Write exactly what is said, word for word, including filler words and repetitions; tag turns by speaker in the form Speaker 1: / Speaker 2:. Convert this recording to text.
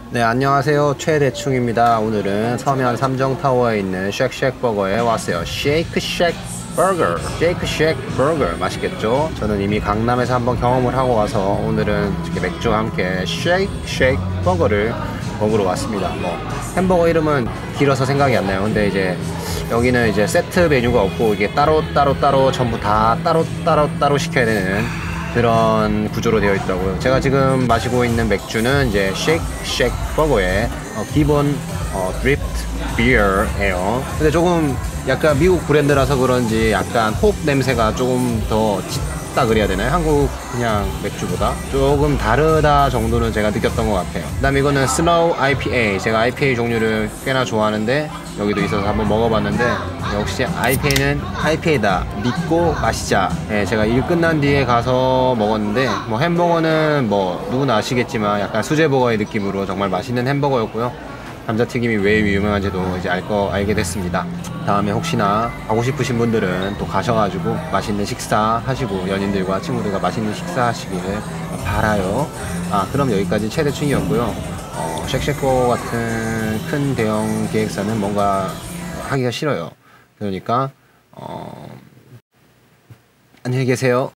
Speaker 1: 네, 안녕하세요. 최대충입니다. 오늘은 서면 삼정타워에 있는 쉑쉑버거에 왔어요. 쉐이크쉑 버거. 쉐이크쉑 버거 맛있겠죠? 저는 이미 강남에서 한번 경험을 하고 와서 오늘은 이렇게 맥주와 함께 쉐이크쉑 버거를 먹으러 왔습니다. 뭐 햄버거 이름은 길어서 생각이 안 나요. 근데 이제 여기는 이제 세트 메뉴가 없고 이게 따로 따로 따로 전부 다 따로 따로 따로 시켜야 되는 그런 구조로 되어 있더라고요. 제가 지금 마시고 있는 맥주는 이제 쉑쉑 버거의 어, 기본 어, 드리프트 비어예요. 근데 조금 약간 미국 브랜드라서 그런지 약간 홉 냄새가 조금 더 짙다 그래야 되나요? 한국 그냥 맥주보다 조금 다르다 정도는 제가 느꼈던 것 같아요. 그 다음 이거는 스노우 아이피에이. 제가 아이피에이 종류를 꽤나 좋아하는데 여기도 있어서 한번 먹어봤는데 역시 아이피에이는 아이피에이다 믿고 마시자. 예, 제가 일 끝난 뒤에 가서 먹었는데 뭐 햄버거는 뭐 누구나 아시겠지만 약간 수제버거의 느낌으로 정말 맛있는 햄버거였고요. 감자튀김이 왜 유명한지도 이제 알 거 알게 됐습니다. 다음에 혹시나 가고 싶으신 분들은 또 가셔가지고 맛있는 식사 하시고 연인들과 친구들과 맛있는 식사 하시기를 바라요. 아, 그럼 여기까지 최대충이었고요. 어, 쉑쉑버거 같은 큰 대형 기획사는 뭔가 하기가 싫어요. 그러니까 어, 안녕히 계세요.